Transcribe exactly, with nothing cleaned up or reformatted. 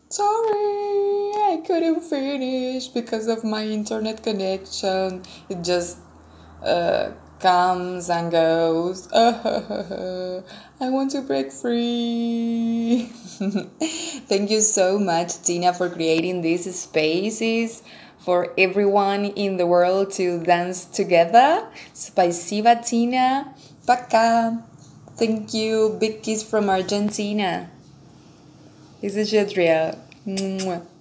Sorry, I couldn't finish because of my internet connection. It just uh, comes and goes. I want to break free. Thank you so much, Tina, for creating these spaces for everyone in the world to dance together. Спасибо, Tina. Пока. Thank you. Big kiss from Argentina. This is Shedriel.